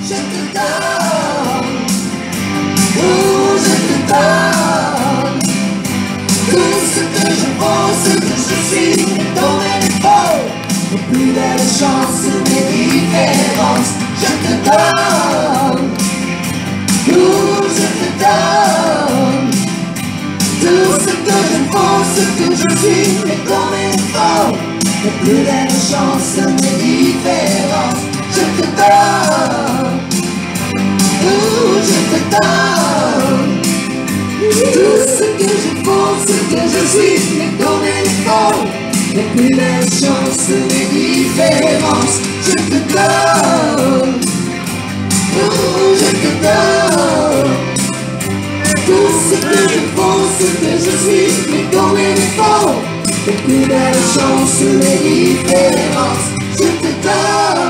je te donne. Oh, je te donne tout ce que je vaux, ce que je suis, ton défaut, mes plus belles chances, mes différences. Je te donne, oh, je te donne tout ce que je vaux, ce que je suis, mes ton défaut, mes plus belles chances, mes différences. Je te donne, oh, je te donne tout ce que je vaux, ce que je suis, mes ton défaut, mes plus belles chances, mes différences. Je te donne, oh, je te donne tout ce que je vaux, ce que je suis, mes ton défaut, mes plus belles chances, mes différences. Je te donne.